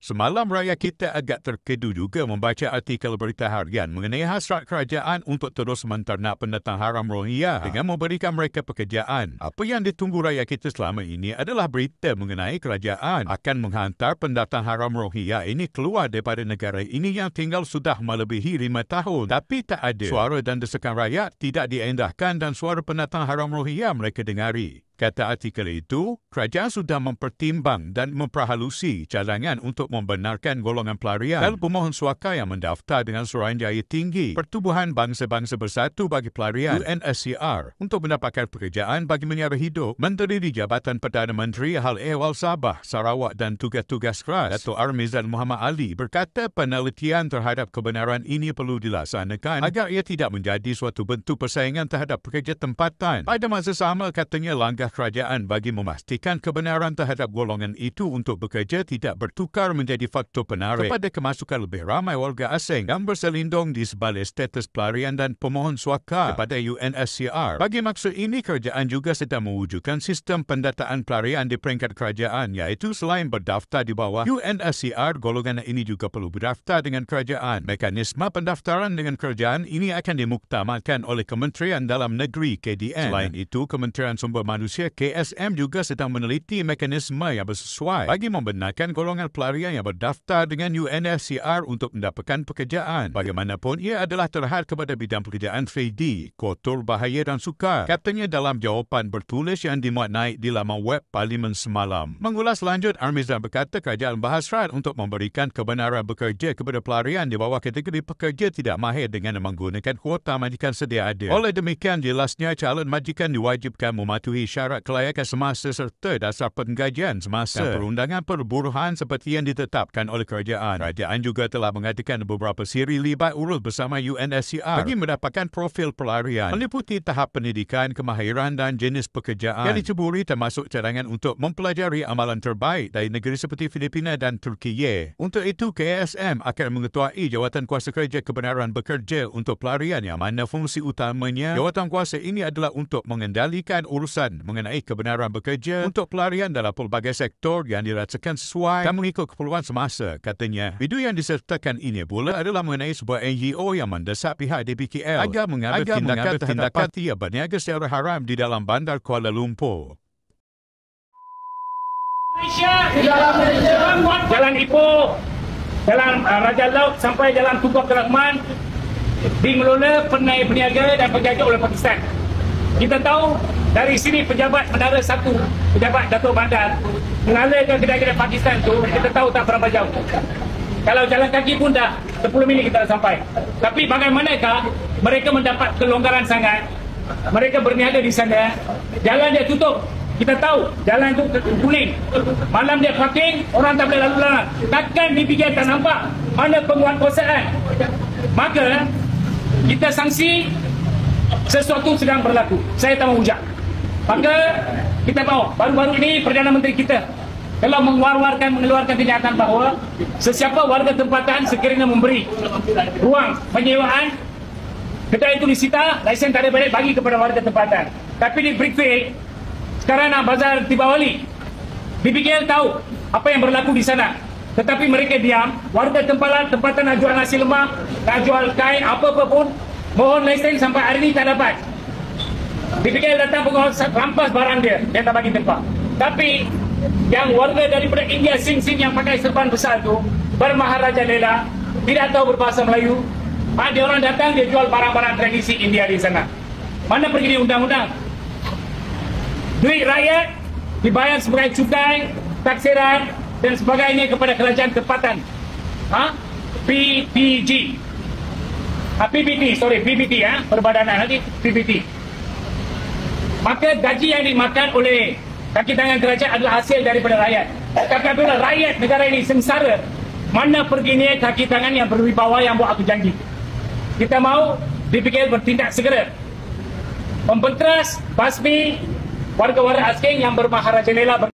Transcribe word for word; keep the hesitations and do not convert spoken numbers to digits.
Semalam rakyat kita agak terkedu juga membaca artikel berita harian mengenai hasrat kerajaan untuk terus menternak pendatang haram Rohingya dengan memberikan mereka pekerjaan. Apa yang ditunggu rakyat kita selama ini adalah berita mengenai kerajaan akan menghantar pendatang haram Rohingya ini keluar daripada negara ini yang tinggal sudah melebihi lima tahun. Tapi tak ada. Suara dan desakan rakyat tidak diendahkan dan suara pendatang haram Rohingya mereka dengari. Kata artikel itu, kerajaan sudah mempertimbang dan memperhalusi cadangan untuk membenarkan golongan pelarian dan pemohon suaka yang mendaftar dengan Suruhanjaya Tinggi Pertubuhan Bangsa-Bangsa Bersatu bagi Pelarian U N S C R untuk mendapatkan pekerjaan bagi menyara hidup. Menteri di Jabatan Perdana Menteri Hal Ehwal Sabah, Sarawak dan Tugas-Tugas Keras, Dato' Armizan Muhammad Ali berkata penelitian terhadap kebenaran ini perlu dilaksanakan agar ia tidak menjadi suatu bentuk persaingan terhadap pekerja tempatan. Pada masa sama, katanya langkah kerajaan bagi memastikan kebenaran terhadap golongan itu untuk bekerja tidak bertukar menjadi faktor penarik kepada kemasukan lebih ramai warga asing yang berselindung di sebalik status pelarian dan pemohon suaka kepada U N S C R. Bagi maksud ini, kerajaan juga sedang mewujudkan sistem pendataan pelarian di peringkat kerajaan, iaitu selain berdaftar di bawah U N S C R, golongan ini juga perlu berdaftar dengan kerajaan. Mekanisme pendaftaran dengan kerajaan ini akan dimuktamadkan oleh Kementerian Dalam Negeri K D N. Selain itu, Kementerian Sumber Manusia K S M juga sedang meneliti mekanisme yang bersesuai bagi membenarkan golongan pelarian yang berdaftar dengan U N S C R untuk mendapatkan pekerjaan. Bagaimanapun, ia adalah terhad kepada bidang pekerjaan trade, kotor, bahaya dan sukar, katanya dalam jawapan bertulis yang dimuat naik di laman web Parlimen semalam. Mengulas lanjut, Armizan berkata kerajaan berhasrat untuk memberikan kebenaran bekerja kepada pelarian di bawah kategori pekerja tidak mahir dengan menggunakan kuota majikan sedia ada. Oleh demikian, jelasnya calon majikan diwajibkan mematuhi syarat kelayakan semasa serta dasar penggajian semasa dan perundangan perburuhan seperti yang ditetapkan oleh kerajaan. Kerajaan juga telah mengadakan beberapa siri libat urus bersama U N S C R bagi mendapatkan profil pelarian meliputi tahap pendidikan, kemahiran dan jenis pekerjaan yang diceburi termasuk cadangan untuk mempelajari amalan terbaik dari negeri seperti Filipina dan Turki. Untuk itu, K S M akan mengetuai jawatan kuasa kerja kebenaran bekerja untuk pelarian yang mana fungsi utamanya jawatan kuasa ini adalah untuk mengendalikan urusan mengenai kebenaran bekerja untuk pelarian dalam pelbagai sektor yang dirasakan sesuai dan mengikut keperluan semasa, katanya. Video yang disertakan ini pula adalah mengenai sebuah N G O yang mendesak pihak D P K L agar mengambil agar tindakan terhadap parti yang berniaga secara haram di dalam bandar Kuala Lumpur. Malaysia, Jalan Ipoh, Jalan uh, Raja Laut sampai Jalan Tunku Abdul Rahman dikelola peniaga dan penjaga oleh Pakistan. Kita tahu dari sini pejabat bandara satu, pejabat Datuk Bandar mengalirkan kedai-kedai Pakistan tu, kita tahu tak berapa jauh. Kalau jalan kaki pun dah sepuluh minit kita dah sampai. Tapi bagaimanakah mereka mendapat kelonggaran sangat? Mereka berniaga di sana, jalan dia tutup. Kita tahu jalan itu kuning. Malam dia parking, orang tak boleh lalu lalang. Takkan dipikir tak nampak mana penguatkuasaan. Maka kita sanksi sesuatu sedang berlaku. Saya tak mau hujat. Maka kita tahu baru-baru ini Perdana Menteri kita telah mengeluarkan mengeluarkan kenyataan bahawa sesiapa warga tempatan sekiranya memberi ruang penyewaan, kedai itu disita, lesen tak ada balik bagi kepada warga tempatan. Tapi di briefing sekarang nak bazar Tibawali, B P K L tahu apa yang berlaku di sana, tetapi mereka diam. Warga tempatan tempatan nak jual nasi lemak, nak jual kain, apa-apa pun mohon lesen sampai hari ini tak dapat. B P K L datang rampas barang dia, dia tak bagi tempat. Tapi yang warga daripada India Sing-Sing yang pakai serban besar tu bermaharaja lela, tidak tahu berbahasa Melayu. Ada orang datang, dia jual barang-barang tradisi India di sana. Mana pergi di undang-undang? Duit rakyat dibayar sebagai cukai, taksiran dan sebagainya kepada kerajaan tempatan. Ha? P P G. Ha, P P T, sorry, P P T ya, perbadanan nanti P P T. Maka gaji yang dimakan oleh kaki tangan kerajaan adalah hasil daripada rakyat. Tapi apabila rakyat negara ini sengsara, mana perginya kaki tangan yang berwibawa yang buat aku janji? Kita mau D P K L bertindak segera, membenteras, basmi warga-warga asing yang bermaharajalela.